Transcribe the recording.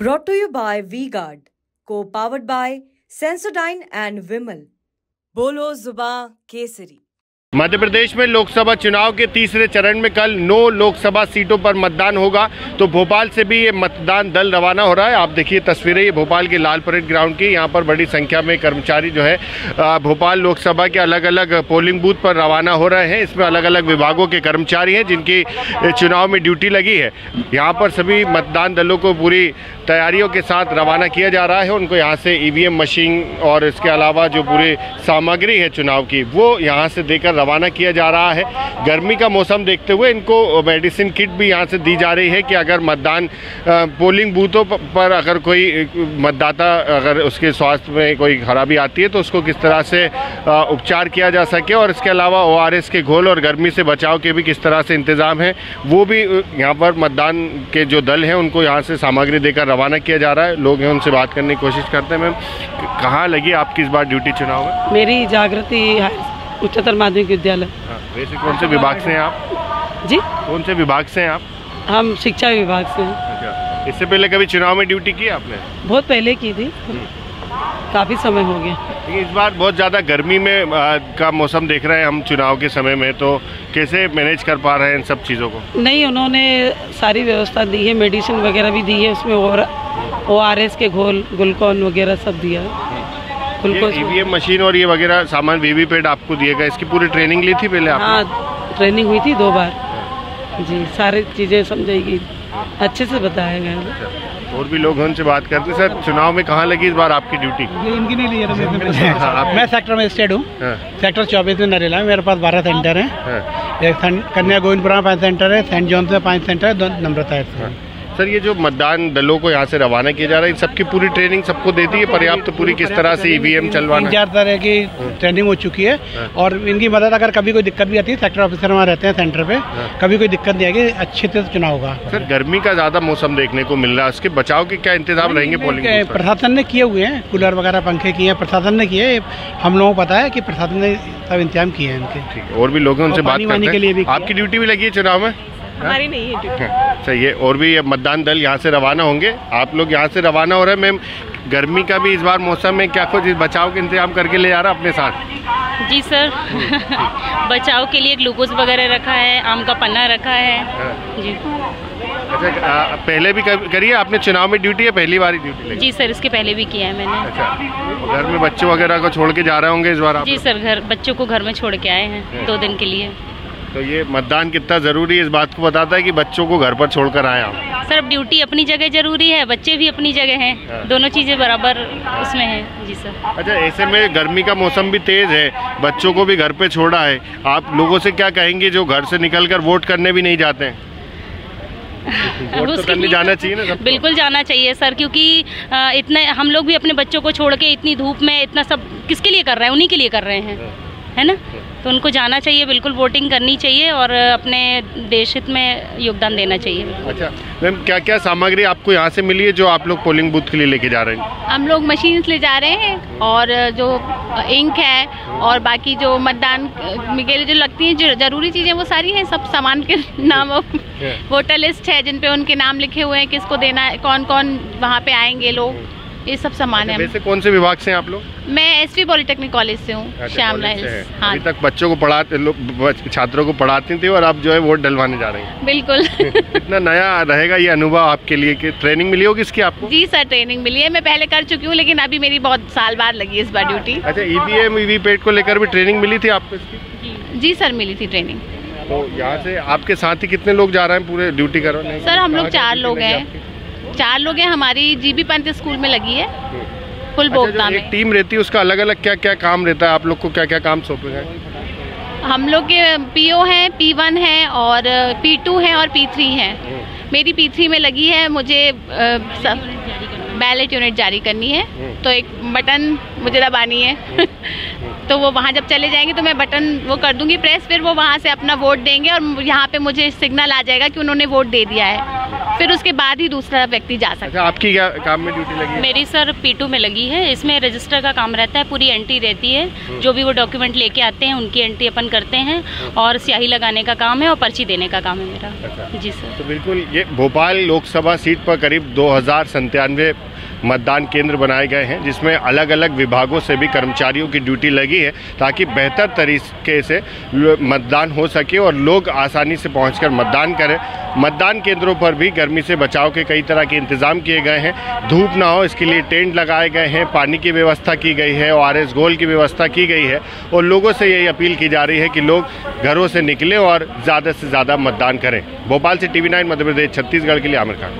Brought to you by V-Guard, co-powered by Sensodyne and Vimal. बोलो जुबां केसरी। मध्य प्रदेश में लोकसभा चुनाव के तीसरे चरण में कल 9 लोकसभा सीटों पर मतदान होगा, तो भोपाल से भी ये मतदान दल रवाना हो रहा है। आप देखिए तस्वीरें, ये भोपाल के लाल परेड ग्राउंड की। यहाँ पर बड़ी संख्या में कर्मचारी जो है भोपाल लोकसभा के अलग अलग पोलिंग बूथ पर रवाना हो रहे हैं। इसमें अलग अलग विभागों के कर्मचारी हैं जिनकी चुनाव में ड्यूटी लगी है। यहाँ पर सभी मतदान दलों को पूरी तैयारियों के साथ रवाना किया जा रहा है। उनको यहाँ से EVM मशीन और इसके अलावा जो पूरी सामग्री है चुनाव की, वो यहाँ से देकर रवाना किया जा रहा है। गर्मी का मौसम देखते हुए इनको मेडिसिन किट भी यहाँ से दी जा रही है कि अगर मतदान पोलिंग बूथों पर अगर कोई मतदाता अगर उसके स्वास्थ्य में कोई खराबी आती है तो उसको किस तरह से उपचार किया जा सके, और इसके अलावा ORS के घोल और गर्मी से बचाव के भी किस तरह से इंतजाम है, वो भी यहाँ पर मतदान के जो दल हैं उनको यहाँ से सामग्री देकर रवाना किया जा रहा है। लोग हैं, उनसे बात करने की कोशिश करते हैं। मैम, कहाँ लगी आपकी इस बार ड्यूटी चुनाव में? मेरी जागृति उच्चतर माध्यमिक विद्यालय। वैसे कौन से विभाग से हैं आप? जी, कौन से विभाग से हैं आप? हम शिक्षा विभाग से हैं। अच्छा, इससे पहले कभी चुनाव में ड्यूटी की आपने? बहुत पहले की थी, काफ़ी समय हो गया। इस बार बहुत ज़्यादा गर्मी में का मौसम देख रहे हैं हम चुनाव के समय में, तो कैसे मैनेज कर पा रहे हैं इन सब चीज़ों को? नहीं, उन्होंने सारी व्यवस्था दी है, मेडिसिन वगैरह भी दी है, उसमें ORS के घोल, ग्लूकोन वगैरह सब दिया है। EVM मशीन और ये वगैरह सामान VVPAT आपको दिएगा, इसकी पूरी ट्रेनिंग ली थी पहले आपने? हाँ, ट्रेनिंग हुई थी 2 बार जी, सारी चीज़ें समझेगी, अच्छे से बताया गया। और भी लोग हैं, उनसे बात करते हैं। सर, चुनाव में कहाँ लगी इस बार आपकी ड्यूटी? इनकी नहीं ली है तो मैं सेक्टर में स्टेट हूँ। सेक्टर 24 में नरेला है। मेरे पास 12 सेंटर हैं। एक कन्या गोविंदपुरा में 5 सेंटर है, सेंट जॉन्स में 5 सेंटर है, 2 नम्रता है। सर, ये जो मतदान दलों को यहाँ से रवाना किया जा रहा है, इन सबकी पूरी ट्रेनिंग सबको देती है पर्याप्त? तो पूरी किस तरह से EVM चलवाना? 3-4 तरह की ट्रेनिंग हो चुकी है, और इनकी मदद अगर कभी कोई दिक्कत भी आती है, सेक्टर ऑफिसर वहाँ रहते हैं सेंटर पे, कभी कोई दिक्कत नहीं आएगी, अच्छे से चुनाव होगा। सर, गर्मी का ज़्यादा मौसम देखने को मिल रहा है, उसके बचाव के क्या इंतजाम रहेंगे पोलिंग बूथ पर? प्रशासन ने किए हुए हैं, कूलर वगैरह पंखे किए हैं, प्रशासन ने किए। हम लोगों को पता है कि प्रशासन ने सब इंतजाम किए हैं इनके। और भी लोग हैं, उनसे बात करते हैं। आपकी आपकी ड्यूटी भी लगी है चुनाव में? हमारी नहीं है। सही है। और भी मतदान दल यहाँ से रवाना होंगे, आप लोग यहाँ से रवाना हो रहे हैं। मैम, गर्मी का भी इस बार मौसम में क्या कुछ बचाव के इंतजाम करके ले जा रहा अपने साथ? जी सर, बचाव के लिए ग्लूकोज वगैरह रखा है, आम का पन्ना रखा है जी। अच्छा, पहले भी करिए आपने चुनाव में ड्यूटी, है पहली बार ड्यूटी लगी? जी सर, इसके पहले भी किया है मैंने। अच्छा, घर में बच्चों वगैरह को छोड़ के जा रहे होंगे इस बार आप? जी सर, बच्चों को घर में छोड़ के आए हैं 2 दिन के लिए। तो ये मतदान कितना ज़रूरी है इस बात को बताता है कि बच्चों को घर पर छोड़कर आए आप? सर, अब ड्यूटी अपनी जगह ज़रूरी है, बच्चे भी अपनी जगह हैं, दोनों चीज़ें बराबर उसमें हैं। जी सर। अच्छा, ऐसे में गर्मी का मौसम भी तेज़ है, बच्चों को भी घर पे छोड़ा है, आप लोगों से क्या कहेंगे जो घर से निकलकर वोट करने भी नहीं जाते हैं? वोट तो करने जाना चाहिए ना सबको? बिल्कुल जाना चाहिए सर, क्योंकि इतने हम लोग भी अपने बच्चों को छोड़ के इतनी धूप में इतना सब किसके लिए कर रहे हैं? उन्हीं के लिए कर रहे हैं, है ना? तो उनको जाना चाहिए, बिल्कुल वोटिंग करनी चाहिए और अपने देश हित में योगदान देना चाहिए। अच्छा मैम, क्या क्या सामग्री आपको यहाँ से मिली है जो आप लोग पोलिंग बूथ के लिए लेके जा रहे हैं? हम लोग मशीन्स ले जा रहे हैं, और जो इंक है और बाकी जो मतदान के लिए जो लगती हैं जो जरूरी चीज़ें वो सारी हैं, सब सामान के नाम। वोटर लिस्ट है जिन पे उनके नाम लिखे हुए हैं, किसको देना है, कौन कौन वहाँ पे आएंगे लोग, ये सब सामान है। वैसे कौन से विभाग से हैं आप लोग? मैं SV पॉलिटेक्निक कॉलेज से हूँ, श्यामला हिल्स। हाँ, अभी तक बच्चों को पढ़ाते, छात्रों को पढ़ाती थी, और अब जो है वोट डलवाने जा रही हैं। बिल्कुल। कितना नया रहेगा ये अनुभव आपके लिए, कि ट्रेनिंग मिली होगी इसकी आपको? जी सर, ट्रेनिंग मिली है, मैं पहले कर चुकी हूँ, लेकिन अभी मेरी बहुत साल बाद लगी इस बार ड्यूटी। अच्छा, EVM VVPAT को लेकर भी ट्रेनिंग मिली थी आपको इसकी? जी सर, मिली थी ट्रेनिंग। तो यहाँ से आपके साथ ही कितने लोग जा रहे हैं पूरे ड्यूटी करवाने? सर, हम लोग 4 लोग हैं। 4 लोग हैं। हमारी GB पंत स्कूल में लगी है, फुल बोगदा में। एक टीम रहती है, उसका अलग अलग क्या क्या काम रहता है? आप लोग को क्या क्या काम सौंपे गए? हम लोग के PO हैं, P1 है और P2 है और P3 है। मेरी P3 में लगी है, मुझे बैलेट यूनिट जारी करनी है, तो एक बटन मुझे दबानी है। तो वो वहाँ जब चले जाएंगे तो मैं बटन वो कर दूंगी प्रेस, फिर वो वहाँ से अपना वोट देंगे और यहाँ पे मुझे सिग्नल आ जाएगा कि उन्होंने वोट दे दिया है। फिर उसके बाद ही दूसरा व्यक्ति जा सकता है। अच्छा, आपकी क्या काम में ड्यूटी लगी है? मेरी सर P2 में लगी है। इसमें रजिस्टर का काम रहता है, पूरी एंट्री रहती है, जो भी वो डॉक्यूमेंट लेके आते हैं उनकी एंट्री अपन करते हैं और स्याही लगाने का काम है और पर्ची देने का काम है मेरा। अच्छा। जी सर। तो बिल्कुल, ये भोपाल लोकसभा सीट पर करीब 2097 मतदान केंद्र बनाए गए हैं, जिसमें अलग अलग विभागों से भी कर्मचारियों की ड्यूटी लगी है ताकि बेहतर तरीके से मतदान हो सके और लोग आसानी से पहुंचकर मतदान करें। मतदान केंद्रों पर भी गर्मी से बचाव के कई तरह के इंतजाम किए गए हैं, धूप ना हो इसके लिए टेंट लगाए गए हैं, पानी की व्यवस्था की गई है, ORS घोल की व्यवस्था की गई है और लोगों से यही अपील की जा रही है कि लोग घरों से निकलें और ज़्यादा से ज़्यादा मतदान करें। भोपाल से TV9 मध्य प्रदेश छत्तीसगढ़ के लिए आमिर खान।